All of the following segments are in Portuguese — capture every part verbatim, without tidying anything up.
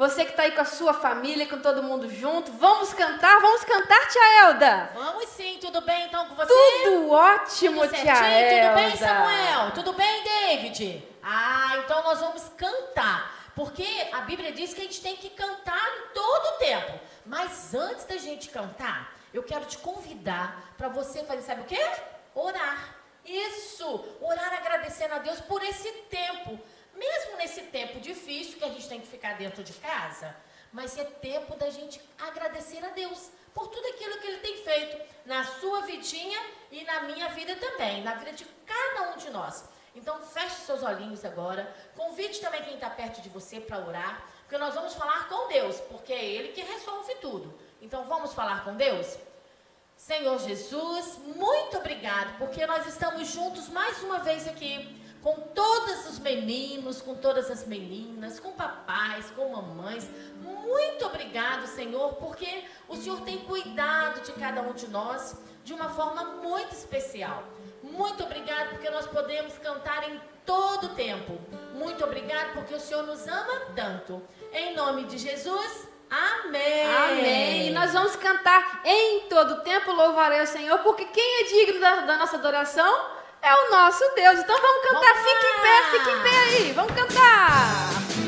você que está aí com a sua família, com todo mundo junto. Vamos cantar, vamos cantar, tia Elda? Vamos sim, tudo bem então com você? Tudo ótimo, tudo tia certinho? Elda. Tudo bem, Samuel? Tudo bem, David? Ah, então nós vamos cantar. Porque a Bíblia diz que a gente tem que cantar em todo o tempo. Mas antes da gente cantar, eu quero te convidar para você fazer, sabe o quê? Orar. Isso, orar agradecendo a Deus por esse tempo. Mesmo nesse tempo difícil que a gente tem que ficar dentro de casa, mas é tempo da gente agradecer a Deus por tudo aquilo que Ele tem feito na sua vidinha e na minha vida também, na vida de cada um de nós. Então feche seus olhinhos agora, convide também quem está perto de você para orar, porque nós vamos falar com Deus, porque é Ele que resolve tudo. Então vamos falar com Deus? Senhor Jesus, muito obrigado, porque nós estamos juntos mais uma vez aqui, com todos os meninos, com todas as meninas, com papais, com mamães. Muito obrigado, Senhor, porque o Senhor tem cuidado de cada um de nós de uma forma muito especial. Muito obrigado porque nós podemos cantar em todo o tempo. Muito obrigado porque o Senhor nos ama tanto. Em nome de Jesus, amém. Amém. E nós vamos cantar em todo tempo, louvarei o Senhor, porque quem é digno da, da nossa adoração é o nosso Deus. Então vamos cantar, vamos fique em pé, fique em pé aí, vamos cantar.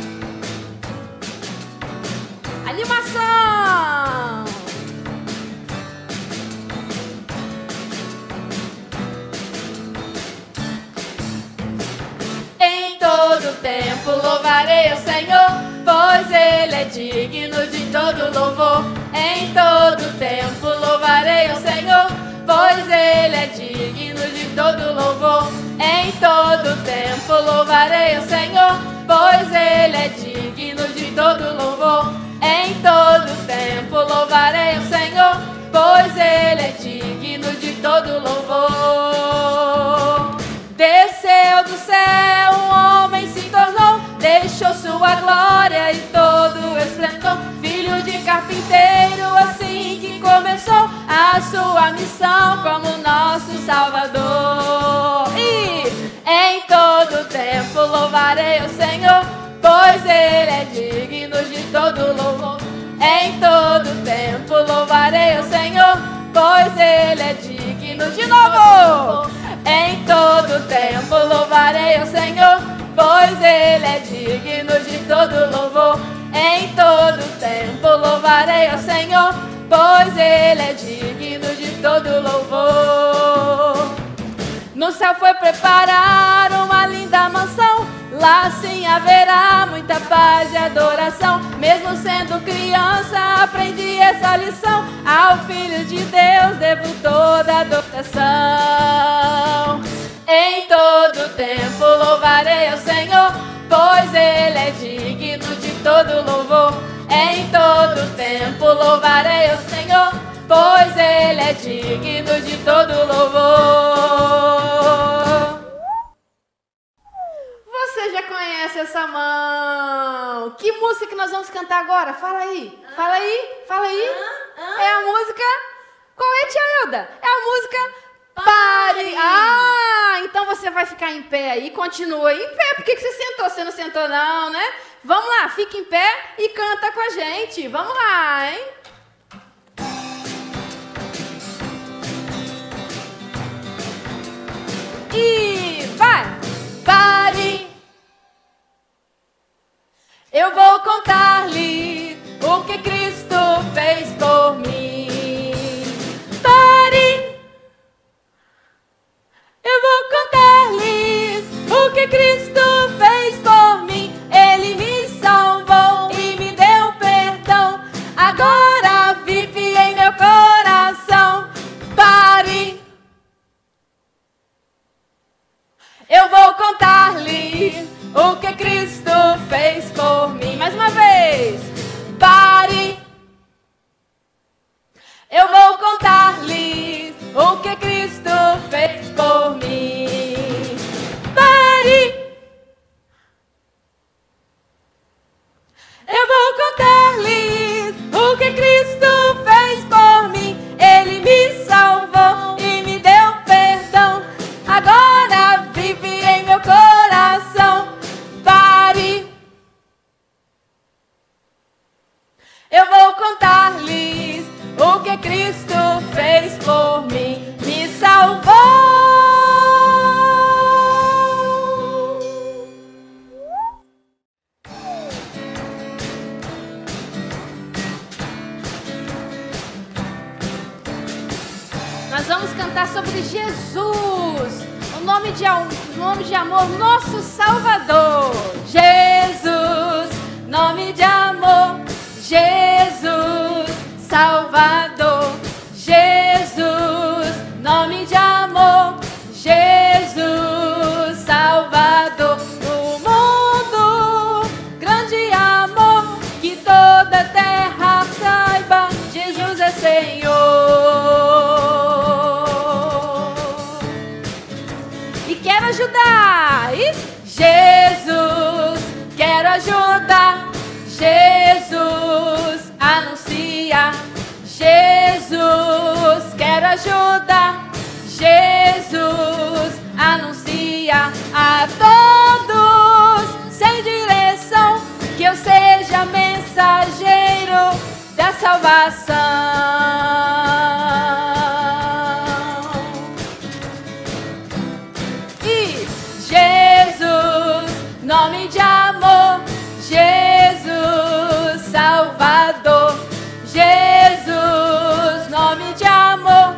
Animação. Em todo tempo louvarei o Senhor, pois Ele é digno de todo louvor. Em todo tempo louvarei o Senhor, pois Ele é digno de todo louvor. Em todo tempo louvarei o Senhor, pois Ele é digno de todo louvor. Em todo tempo louvarei o Senhor, pois Ele é digno de todo louvor. Desceu do céu, um homem se tornou, deixou sua glória e todo o esplendor. Filho de carpinteiro, assim que começou a sua missão como nosso Salvador. E em todo tempo louvarei o Senhor, pois Ele é digno de todo louvor. Em todo tempo louvarei o Senhor, pois Ele é digno de novo. Em todo tempo louvarei o Senhor, pois Ele é digno de todo louvor. Em todo tempo louvarei o Senhor, pois Ele é digno de todo louvor. No céu foi preparar uma linda mansão, lá sim haverá muita paz e adoração. Mesmo sendo criança aprendi essa lição, ao Filho de Deus devo toda adoração. Em todo tempo louvarei o Senhor, pois Ele é digno de todo louvor. Em todo tempo louvarei o Senhor, pois Ele é digno de todo louvor. Você já conhece essa mão? Que música que nós vamos cantar agora? Fala aí, fala aí, fala aí. É a música... Qual é, tia Elda? É a música... Pare! Ah, então você vai ficar em pé aí, continua aí em pé. Por que, que você sentou? Você não sentou não, né? Vamos lá, fica em pé e canta com a gente. Vamos lá, hein? E vai! Pare! Eu vou contar-lhe o que Cristo fez por mim. Pare! Eu vou contar-lhes o que Cristo fez por mim. Ele me salvou e me deu perdão. Agora eu vou contar-lhes o que Cristo fez por mim, me salvou. Nós vamos cantar sobre Jesus, o nome de, o nome de amor, nosso Salvador. Jesus, nome de amor, Jesus, Salvador. Jesus, nome de amor, Jesus, Salvador. No mundo, grande amor, que toda terra saiba, Jesus é Senhor. E quero ajudar, e Jesus, quero ajudar, Jesus, anuncia, Jesus, quero ajudar, Jesus, anuncia a todos, sem direção, que eu seja mensageiro da salvação. E Jesus, nome de amor, Jesus, Salvador. Jesus, nome de amor,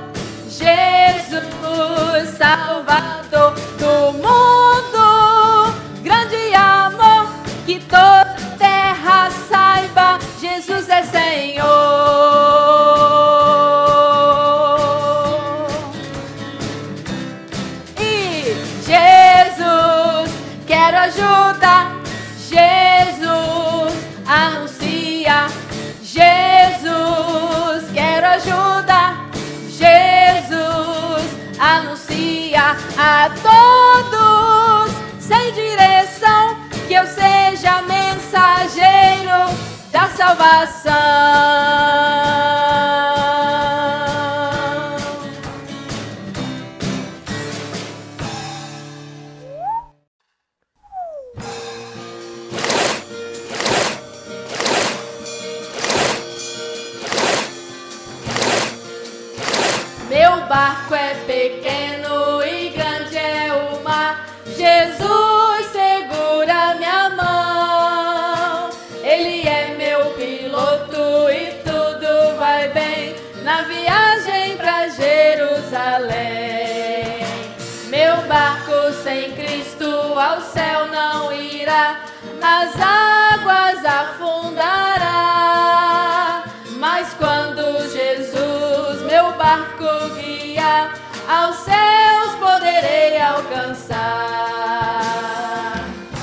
Jesus, Salvador do mundo. Grande amor, que toda terra saiba, Jesus é Senhor. E Jesus, quero ajudar, Jesus, anuncia, Jesus, quero ajudar, Jesus, anuncia a todos, sem direção, que eu seja mensageiro da salvação. Meu barco é pequeno e grande é o mar, Jesus segura minha mão. Ele é meu piloto e tudo vai bem na viagem pra Jerusalém. Meu barco sem Cristo ao céu não irá, nas águas afundará. Mas quando Jesus meu barco guia, aos céus poderei alcançar.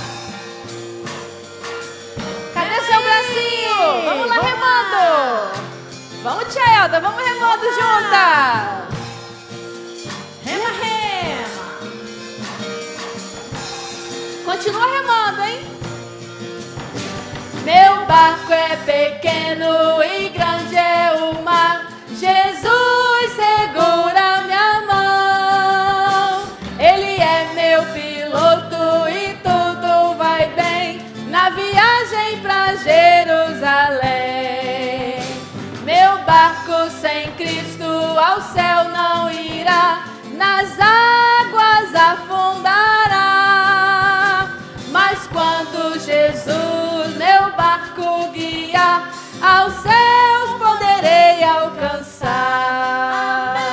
Cadê seu bracinho? Vamos lá remando. Vamos, tia Elda, vamos remando juntas. Rema, rema. Continua remando, hein? Meu barco é pequeno e grande é o mar, Jesus segura minha mão. Ele é meu piloto e tudo vai bem na viagem pra Jerusalém. Meu barco sem Cristo ao céu não irá, nas águas afundará. Mas quando Jesus meu barco guia, aos céus poderei alcançar.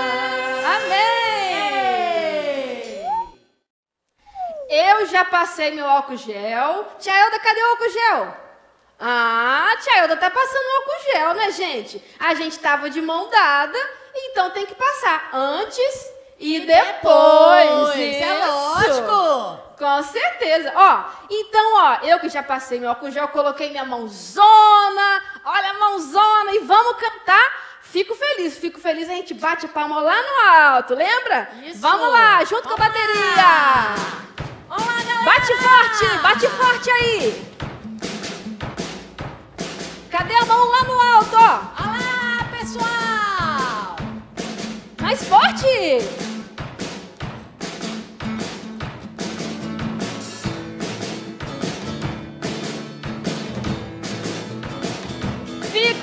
Amém! Eu já passei meu álcool gel. Tia Elda, cadê o álcool gel? Ah, tia Elda tá passando o álcool gel, né, gente? A gente tava de mão dada, então tem que passar antes e, e depois. depois. É lógico. Com certeza. Ó, então, ó, eu que já passei meu álcool gel, coloquei minha mãozona, olha a mãozona, e vamos cantar. Fico feliz, fico feliz, a gente bate a palma lá no alto, lembra? Isso. Vamos lá, junto Vamos com a bateria. Lá. Vamos lá, galera. Bate forte, bate forte aí. Cadê a mão lá no alto, ó? Olá, pessoal. Mais forte.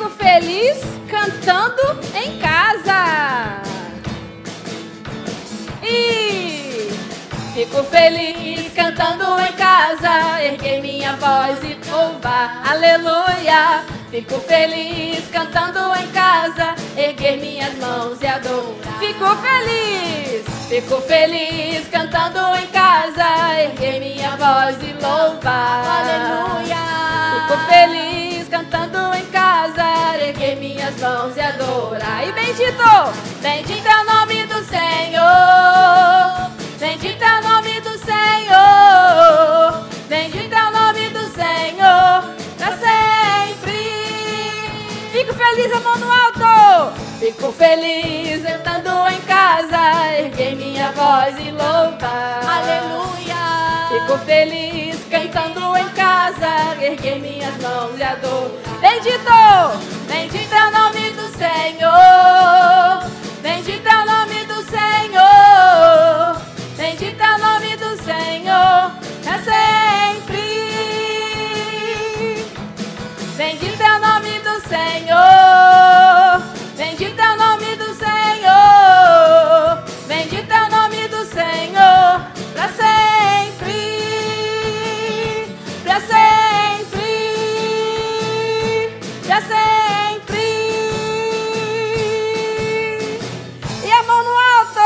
Fico feliz cantando em casa. E fico feliz cantando em casa. Erguei minha voz e louvar, aleluia. Fico feliz cantando em casa. Erguei minhas mãos e adorar. Fico feliz, fico feliz cantando em casa. Erguei minha voz e louvar, aleluia. Fico feliz cantando em casa. Erguei minhas mãos e adorar. E bendito, bendito é o nome do Senhor. Bendito é o nome do Senhor. Bendito é o nome do Senhor pra sempre. Fico feliz, a mão no alto. Fico feliz cantando em casa. Erguei minha voz e louvar, aleluia. Fico feliz cantando em casa. Erguei minhas mãos e adoro. Bendito, bendito é o nome do Senhor. Bendito é o nome do Senhor. Bendito é o nome do Senhor pra sempre. Bendito é o nome do Senhor. Bendito é o nome do Senhor. Bendito é o nome do Senhor pra sempre. Pra sempre. Pra sempre. E a mão no alto.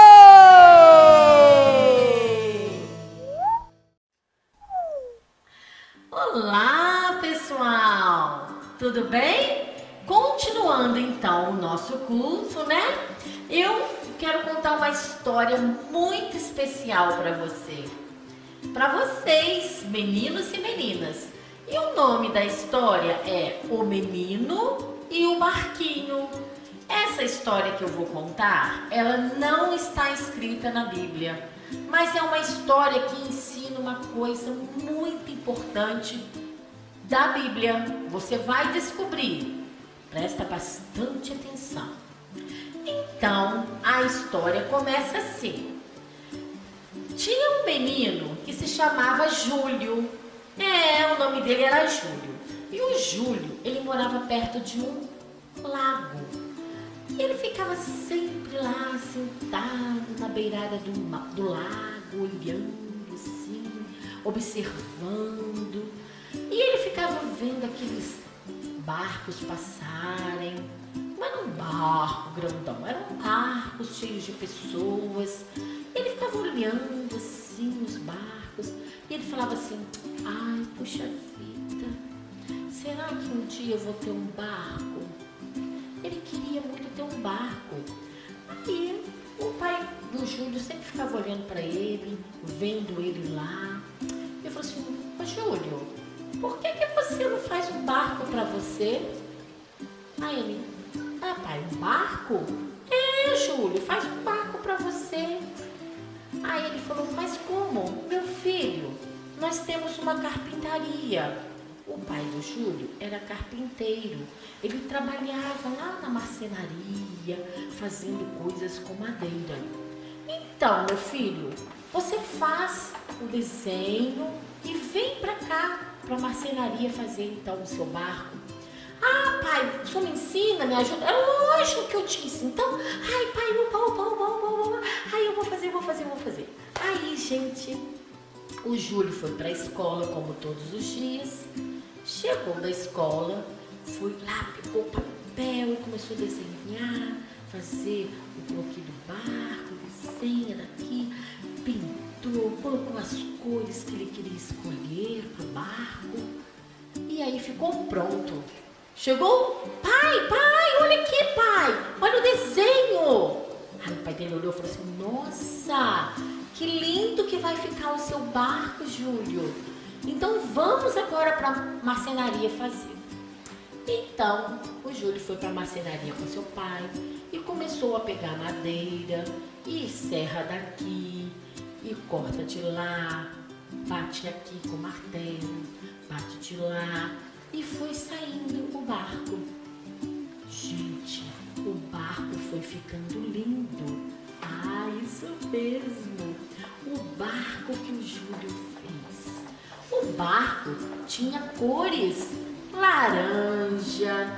Olá, pessoal! Tudo bem? Continuando então o nosso culto, né? Eu quero contar uma história muito especial para você. Para vocês, meninos e meninas. E o nome da história é O Menino e o Barquinho. Essa história que eu vou contar, ela não está escrita na Bíblia, mas é uma história que ensina uma coisa muito importante da Bíblia. Você vai descobrir. Presta bastante atenção. Então, a história começa assim. Tinha um menino que se chamava Júlio. É, o nome dele era Júlio. E o Júlio, ele morava perto de um lago. E ele ficava sempre lá, sentado na beirada do, do lago, olhando assim, observando. E ele ficava vendo aqueles barcos passarem. Não era um barco grandão, eram barcos cheios de pessoas. Ele ficava olhando assim os barcos. E ele falava assim: ai, puxa vida, será que um dia eu vou ter um barco? Ele queria muito ter um barco. Aí o pai do Júlio sempre ficava olhando para ele, vendo ele lá. Eu falei assim: ô Júlio, por que que você não faz um barco para você? Aí ele: ah, pai, um barco? É, Júlio, faz um barco para você. Aí ele falou: mas como? Meu filho, nós temos uma carpintaria. O pai do Júlio era carpinteiro. Ele trabalhava lá na marcenaria, fazendo coisas com madeira. Então, meu filho, você faz o desenho e vem para cá, para a marcenaria, fazer então o seu barco. Ah, pai, o senhor me ensina, me ajuda? É lógico que eu te ensino. Então, ai, pai, opa, opa, opa, opa, opa. Ai, eu vou fazer, vou fazer, vou fazer. Aí, gente, o Júlio foi para a escola, como todos os dias. Chegou da escola, foi lá, pegou o papel e começou a desenhar, fazer o croquis do barco, desenha daqui, pintou, colocou as cores que ele queria escolher para o barco. E aí ficou pronto. Chegou: pai, pai, olha aqui, pai, olha o desenho. Aí o pai dele olhou e falou assim: nossa, que lindo que vai ficar o seu barco, Júlio. Então vamos agora para a marcenaria fazer. Então o Júlio foi para a marcenaria com seu pai e começou a pegar madeira e serra daqui e corta de lá, bate aqui com martelo, bate de lá e foi saindo o barco. Gente, o barco foi ficando lindo. Ah, isso mesmo, o barco que o Júlio fez. O barco tinha cores laranja,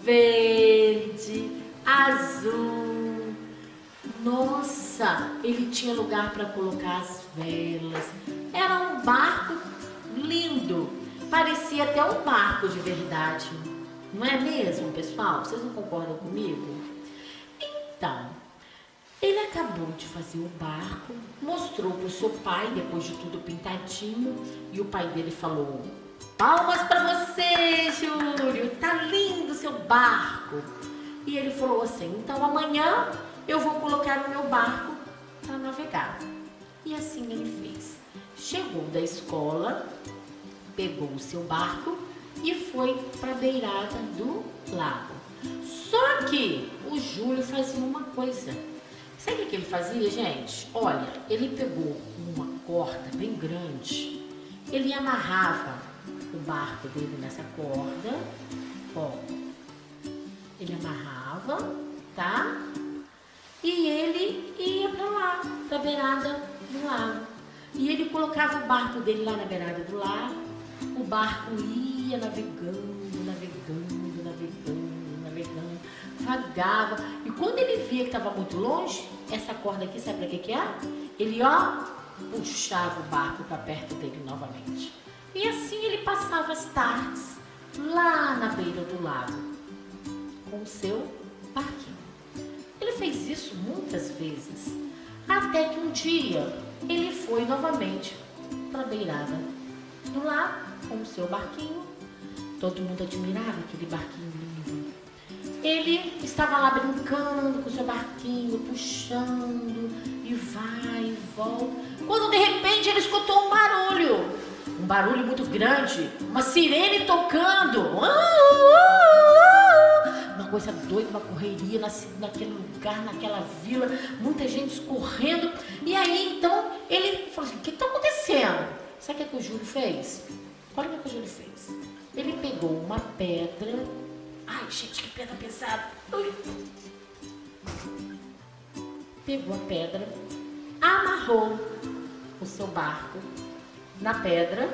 verde, azul. Nossa, ele tinha lugar para colocar as velas. Era um barco lindo. Parecia até um barco de verdade. Não é mesmo, pessoal? Vocês não concordam comigo? Então, ele acabou de fazer o barco, mostrou para o seu pai, depois de tudo pintadinho, e o pai dele falou: palmas para você, Júlio, tá lindo o seu barco. E ele falou assim: então amanhã eu vou colocar o meu barco para navegar. E assim ele fez. Chegou da escola, pegou o seu barco e foi para a beirada do lago. Só que o Júlio fazia uma coisa. Sabe o que ele fazia, gente? Olha, ele pegou uma corda bem grande, ele amarrava o barco dele nessa corda, ó, ele amarrava, tá? E ele ia para lá, para a beirada do lago. E ele colocava o barco dele lá na beirada do lago, o barco ia navegando, navegando, navegando, navegando, vagava. E quando ele via que estava muito longe, essa corda aqui, sabe para que que é? Ele, ó, puxava o barco para perto dele novamente. E assim ele passava as tardes lá na beira do lago com o seu barquinho. Ele fez isso muitas vezes, até que um dia ele foi novamente para a beirada do lago com o seu barquinho. Todo mundo admirava aquele barquinho lindo. Ele estava lá brincando com o seu barquinho, puxando e vai e volta, quando de repente ele escutou um barulho. Um barulho muito grande, uma sirene tocando. Uma coisa doida, uma correria naquele lugar, naquela vila, muita gente correndo. E aí então ele falou assim: o que está acontecendo? Sabe o que, é que o Júlio fez? Olha o que, é que o Júlio fez. Ele pegou uma pedra. Ai, gente, que pedra pesada. Pegou a pedra, amarrou o seu barco na pedra,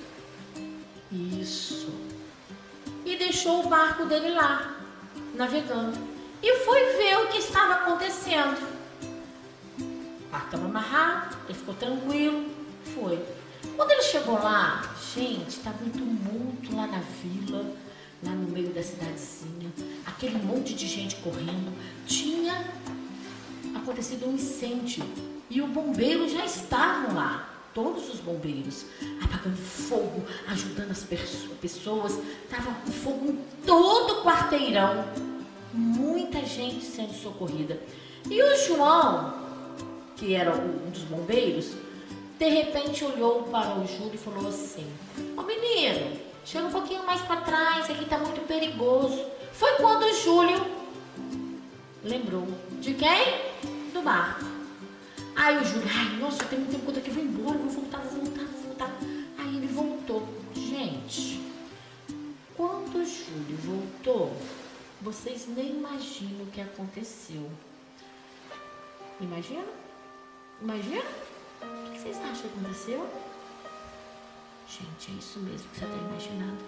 isso, e deixou o barco dele lá, navegando, e foi ver o que estava acontecendo. O barco estava amarrado, ele ficou tranquilo, foi. Quando ele chegou lá, gente, estava um tumulto lá na vila, lá no meio da cidadezinha, aquele monte de gente correndo. Tinha acontecido um incêndio e os bombeiros já estavam lá. Todos os bombeiros apagando fogo, ajudando as pessoas. Tava com fogo em todo o quarteirão. Muita gente sendo socorrida. E o João, que era um dos bombeiros, de repente olhou para o Júlio e falou assim: ô menino, chega um pouquinho mais para trás, aqui tá muito perigoso. Foi quando o Júlio lembrou de quem? Do barco. Aí o Júlio, ai, nossa, tem muito tempo que eu tô aqui, vou embora, vou voltar, vou voltar, vou voltar. Aí ele voltou. Gente, quando o Júlio voltou, vocês nem imaginam o que aconteceu. Imagina? Imagina? O que vocês acham que aconteceu? Gente, é isso mesmo que você está imaginando.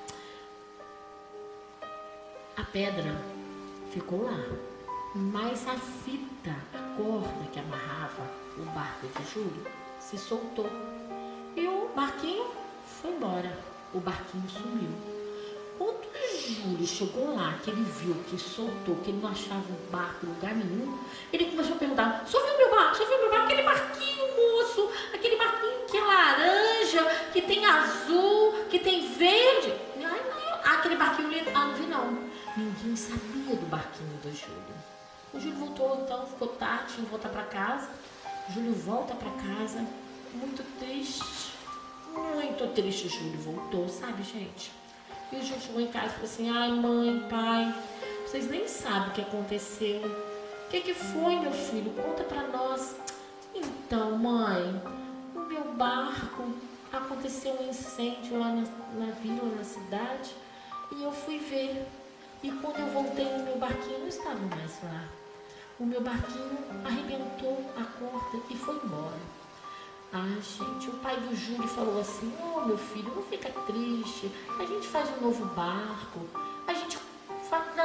A pedra ficou lá, mas a fita, a corda que amarrava o barco do Júlio se soltou e o barquinho foi embora. O barquinho sumiu. Quando o Júlio chegou lá, que ele viu que soltou, que ele não achava o barco em lugar nenhum, ele começou a perguntar: só viu meu barco? Só viu meu barco? Aquele barquinho, moço, aquele barquinho que é laranja, que tem azul, que tem verde. Ai, não, ah, aquele barquinho lindo. Ah, não vi não. Ninguém sabia do barquinho do Júlio. O Júlio voltou, então, ficou tarde, tinha que voltar para casa. O Júlio volta para casa, muito triste, muito triste. O Júlio voltou, sabe, gente? E o Júlio chegou em casa e falou assim: ai, mãe, pai, vocês nem sabem o que aconteceu. O que que foi, meu filho? Conta para nós. Então, mãe, o meu barco, aconteceu um incêndio lá na, na vila, na cidade, e eu fui ver. E quando eu voltei no meu barquinho, não estava mais lá. O meu barquinho arrebentou a corda e foi embora. Ah, gente, o pai do Júlio falou assim: ô, meu filho, não fica triste, a gente faz um novo barco, a gente faz,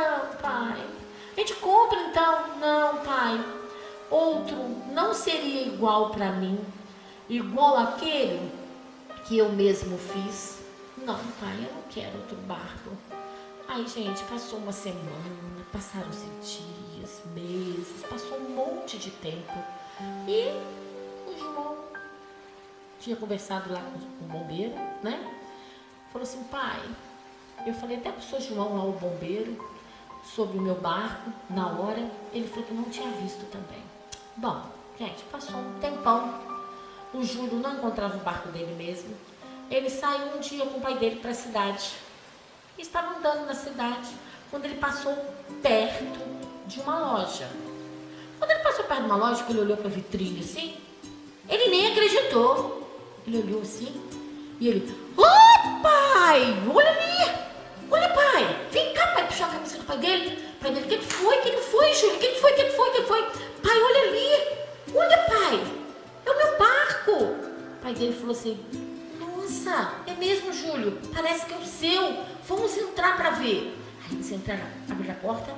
então? Não, pai. Outro não seria igual para mim, igual aquele que eu mesmo fiz. Não, pai, eu não quero outro barco. Aí, gente, passou uma semana, passaram-se dias, meses, passou um monte de tempo. E o João tinha conversado lá com o bombeiro, né? Falou assim, pai, eu falei até pro seu João lá, o bombeiro, sobre o meu barco, na hora, ele falou que não tinha visto também. Bom, gente, passou um tempão, o Júlio não encontrava o barco dele mesmo. Ele saiu um dia com o pai dele para a cidade. Estava andando na cidade, quando ele passou perto de uma loja. Quando ele passou perto de uma loja, que ele olhou para a vitrine assim, ele nem acreditou. Ele olhou assim, e ele, oh, pai, olha ali, olha, pai, vem cá, pai, puxou a camisa do pai dele. O pai dele, o que foi, o que foi, Júlio, o que foi, o que foi, o que foi? Pai, olha ali, olha, pai, é o meu barco. O pai dele falou assim, nossa, é mesmo, Júlio, parece que é o seu, vamos entrar para ver. Aí eles entraram, abriram a porta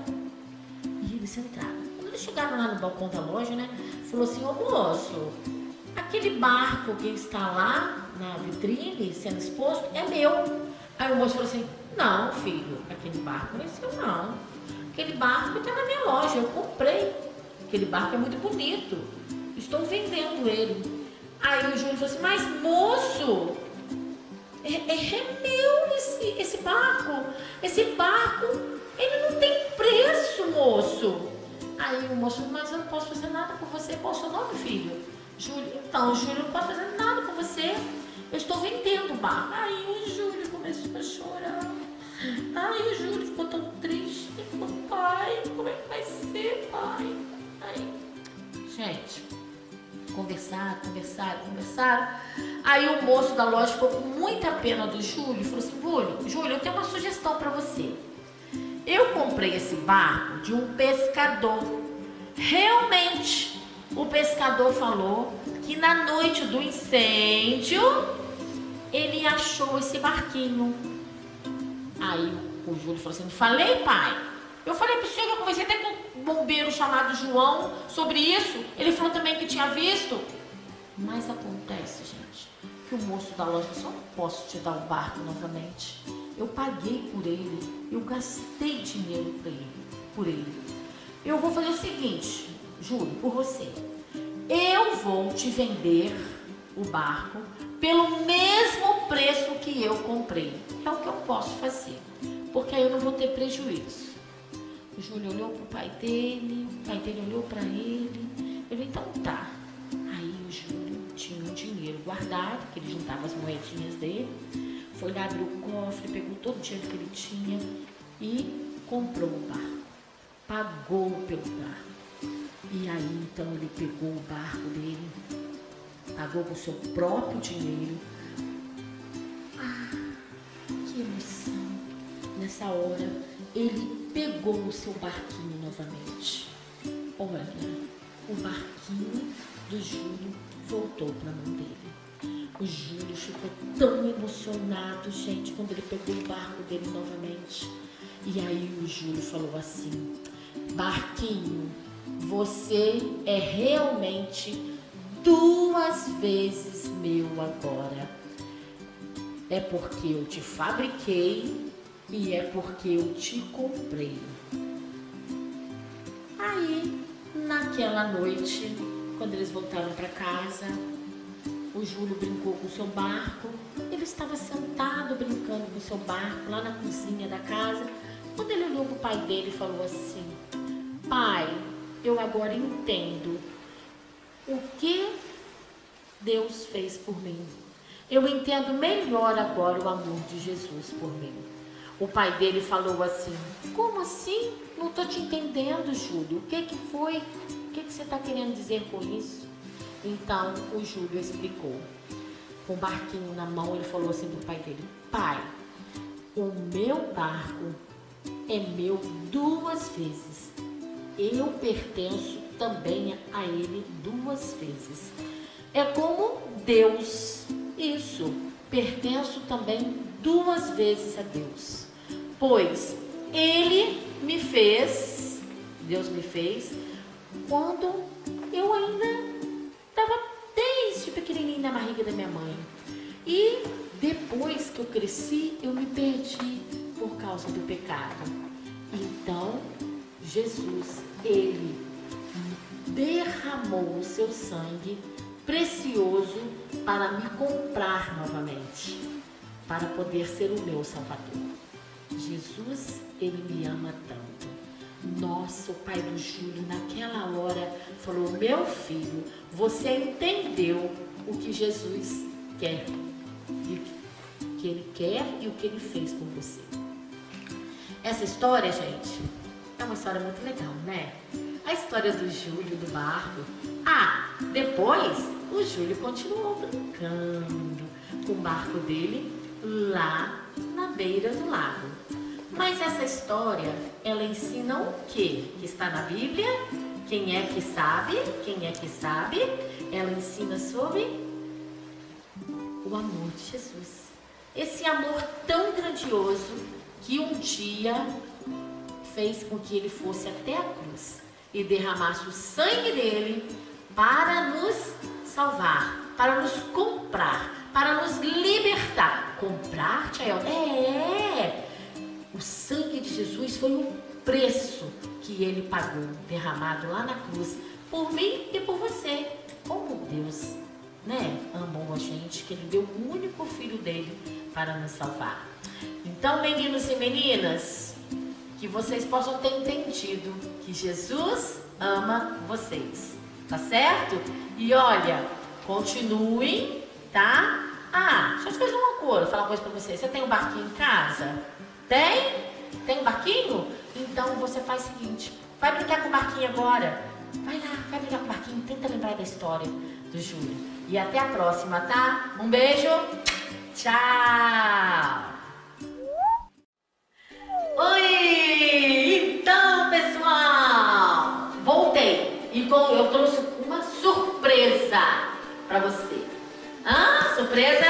e eles entraram. Quando eles chegaram lá no balcão da loja, né, falou assim, ô moço, aquele barco que está lá na vitrine, sendo exposto, é meu. Aí o moço falou assim, não, filho, aquele barco não é seu, não. Aquele barco está na minha loja, eu comprei. Aquele barco é muito bonito, estou vendendo ele. Aí o Júlio falou assim, mas moço, é, é, é meu esse, esse barco. Esse barco, ele não tem preço, moço. Aí o moço, mas eu não posso fazer nada por você. Qual é o seu nome, filho? Júlio. Então, Júlio não pode fazer nada por você. Eu estou vendendo o barco. Aí o Júlio começou a chorar. Aí o Júlio ficou tão triste. Ele falou, pai, como é que vai ser, pai? Aí, gente, conversaram, conversaram, conversaram. Aí o moço da loja ficou com muita pena do Júlio e falou assim, Júlio, Júlio, eu tenho uma sugestão para você. Eu comprei esse barco de um pescador. Realmente, o pescador falou que na noite do incêndio, ele achou esse barquinho. Aí o Júlio falou assim, falei, pai? Eu falei pro senhor que eu conversei até com um bombeiro chamado João sobre isso. Ele falou também que tinha visto. Mas acontece, gente, que o moço da loja falou, não posso te dar o barco novamente. Eu paguei por ele, eu gastei dinheiro por ele, por ele. Eu vou fazer o seguinte, Júlio, por você. Eu vou te vender o barco pelo mesmo preço que eu comprei. É o que eu posso fazer, porque aí eu não vou ter prejuízo. O Júlio olhou pro pai dele, o pai dele olhou para ele. Ele, então tá. Aí o Júlio tinha um dinheiro guardado, que ele juntava as moedinhas dele. Foi lá, abriu o cofre, pegou todo o dinheiro que ele tinha e comprou o barco. Pagou pelo barco. E aí, então, ele pegou o barco dele, pagou com o seu próprio dinheiro. Ah, que emoção! Nessa hora, ele pegou o seu barquinho novamente. Olha, o barquinho do Júlio voltou para a mão dele. O Júlio ficou tão emocionado, gente, quando ele pegou o barco dele novamente. E aí o Júlio falou assim, barquinho, você é realmente duas vezes meu agora. É porque eu te fabriquei e é porque eu te comprei. Aí, naquela noite, quando eles voltaram para casa, o Júlio brincou com o seu barco. Ele estava sentado brincando com o seu barco lá na cozinha da casa. Quando ele olhou para o pai dele e falou assim, pai, eu agora entendo o que Deus fez por mim. Eu entendo melhor agora o amor de Jesus por mim. O pai dele falou assim, como assim? Não estou te entendendo, Júlio. O que que foi? O que que você está querendo dizer com isso? Então, o Júlio explicou. Com o barquinho na mão, ele falou assim para o pai dele, pai, o meu barco é meu duas vezes. Eu pertenço também a ele duas vezes. É como Deus. Isso, pertenço também duas vezes a Deus. Pois ele me fez, Deus me fez quando eu ainda estava desde pequenininha na barriga da minha mãe. E depois que eu cresci, eu me perdi por causa do pecado. Então, Jesus, Ele derramou o seu sangue precioso para me comprar novamente, para poder ser o meu Salvador. Jesus, Ele me ama tanto. Nossa, o pai do Júlio, naquela hora, falou: meu filho, você entendeu o que Jesus quer, o que Ele quer e o que Ele fez por você. Essa história, gente, é uma história muito legal, né? A história do Júlio, do barco. Ah, depois o Júlio continuou brincando com o barco dele lá na beira do lago. Mas essa história, ela ensina o quê? Que está na Bíblia? Quem é que sabe? Quem é que sabe? Ela ensina sobre o amor de Jesus. Esse amor tão grandioso que um dia fez com que ele fosse até a cruz e derramasse o sangue dele para nos salvar, para nos comprar, para nos libertar. Comprar, Tchael? É! O sangue de Jesus foi o preço que ele pagou, derramado lá na cruz, por mim e por você. Como Deus, né, amou a gente, que Ele deu o único filho dele para nos salvar. Então, meninos e meninas, que vocês possam ter entendido que Jesus ama vocês, tá certo? E olha, continuem, tá? Ah, deixa eu te fazer uma coisa, falar uma coisa pra vocês. Você tem um barquinho em casa? Tem? Tem um barquinho? Então você faz o seguinte, vai brincar com o barquinho agora. Vai lá, vai brincar com o barquinho, tenta lembrar da história do Júlio. E até a próxima, tá? Um beijo, tchau! Oi! Então, pessoal, voltei e eu trouxe uma surpresa pra você. Ah, surpresa?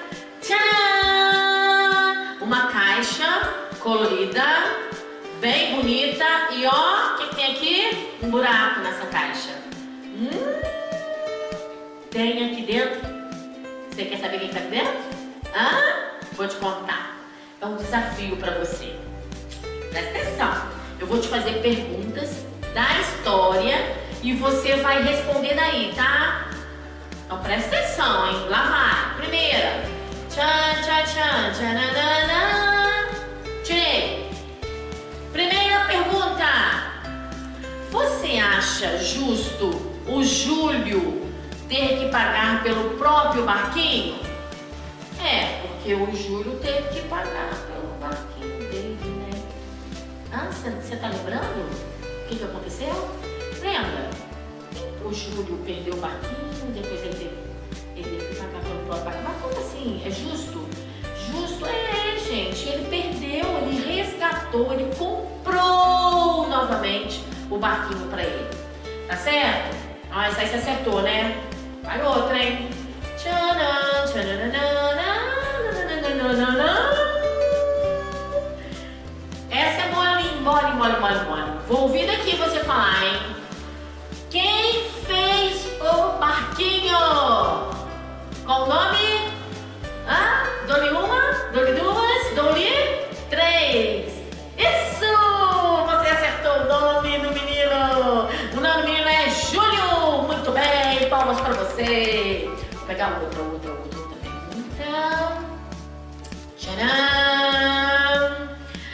Tchau! Uma caixa colorida, bem bonita. E ó, o que, que tem aqui? Um buraco nessa caixa. Hum, tem aqui dentro. Você quer saber o que está aqui dentro? Ah, vou te contar. É um desafio para você. Presta atenção. Eu vou te fazer perguntas da história e você vai responder daí, tá? Então presta atenção, hein? Lá vai. Primeira. Tchan, tchan, tchan, tchananana. Tirei. Primeira pergunta. Você acha justo o Júlio ter que pagar pelo próprio barquinho? É, porque o Júlio teve que pagar pelo barquinho dele, né? Ah, você tá lembrando o que, que aconteceu? Lembra? O Júlio perdeu o barquinho, depois ele teve, ele teve que pagar pelo próprio barquinho. Mas como assim? É justo? Justo é, gente. Ele perdeu, ele resgatou, ele comprou novamente o barquinho pra ele. Tá certo? Ah, isso aí você acertou, né? Vai outra, hein? Tchanan, essa é mole, mole, mole, mole, mole. Vou ouvir daqui você falar, hein? Quem fez o barquinho? Qual o nome? Ah, dou-lhe uma, dou-lhe duas, dou-lhe três. Isso! Você acertou o nome do menino. O nome do menino é Júlio. Muito bem, palmas para você. Vou pegar outra, outra, outra, outra pergunta. Tcharam!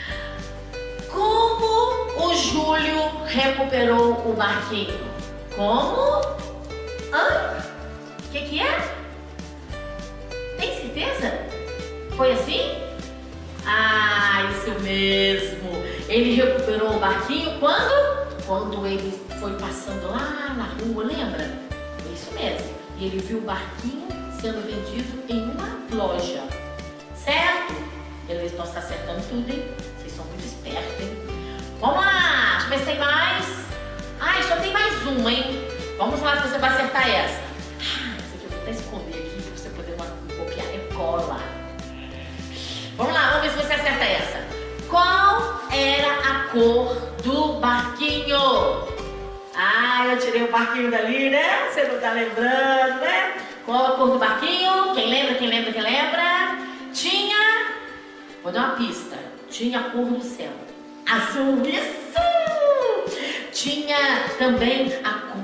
Como o Júlio recuperou o barquinho? Como? Hã? O que que é? Tem certeza? Foi assim? Ah, isso mesmo. Ele recuperou o barquinho quando? Quando ele foi passando lá na rua, lembra? Foi isso mesmo. E ele viu o barquinho sendo vendido em uma loja. Certo? Eles estão se acertando tudo, hein? Vocês são muito espertos, hein? Vamos lá! Deixa eu ver se tem mais. Ah, só tem mais uma, hein? Vamos lá se você vai acertar essa. Ah, essa aqui eu vou até esconder aqui pra você poder copiar e cola. Vamos lá, vamos ver se você acerta essa. Qual era a cor do barquinho? Ah, eu tirei o barquinho dali, né? Você não tá lembrando, né? Qual a cor do barquinho? Quem lembra, quem lembra, quem lembra? Tinha... Vou dar uma pista. Tinha a cor do céu. Azul, isso! Tinha também a cor.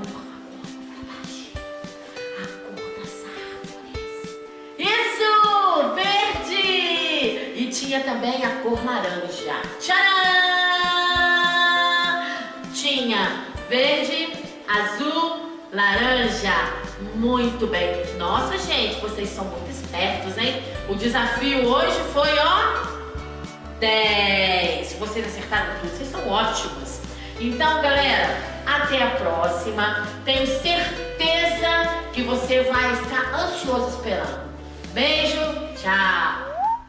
A cor das árvores. Isso! Verde! E tinha também a cor laranja. Tcharam! Tinha verde, azul, laranja. Muito bem. Nossa, gente, vocês são muito espertos, hein? O desafio hoje foi, ó, dez. Se vocês acertaram tudo, vocês são ótimos. Então, galera, até a próxima. Tenho certeza que você vai ficar ansioso esperando. Beijo, tchau.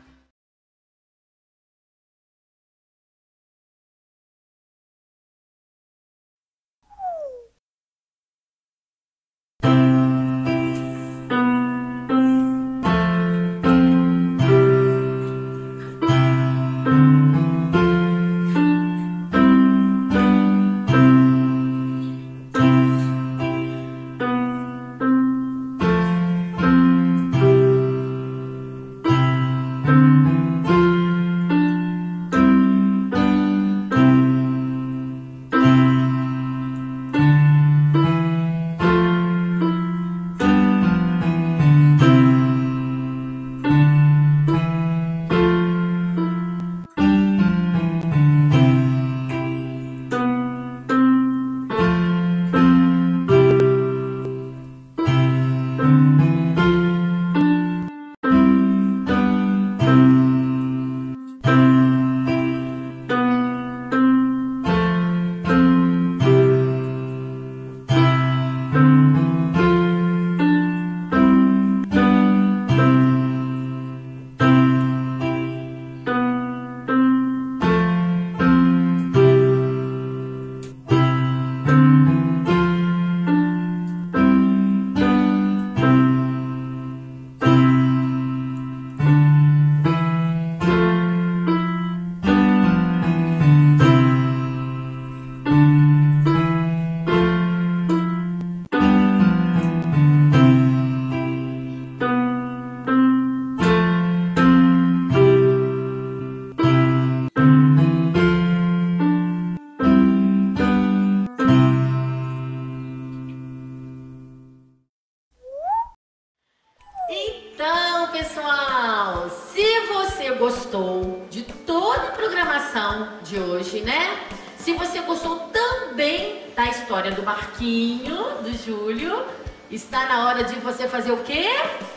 Então, pessoal, se você gostou de toda a programação de hoje, né? Se você gostou também da história do barquinho do Júlio, está na hora de você fazer o quê?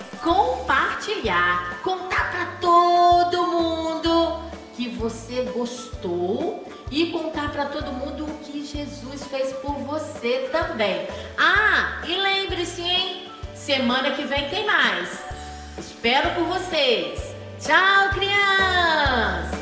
Compartilhar, contar para todo mundo que você gostou e contar para todo mundo o que Jesus fez por você também. Ah, e lembre-se, hein? Semana que vem tem mais. Espero por vocês. Tchau, crianças!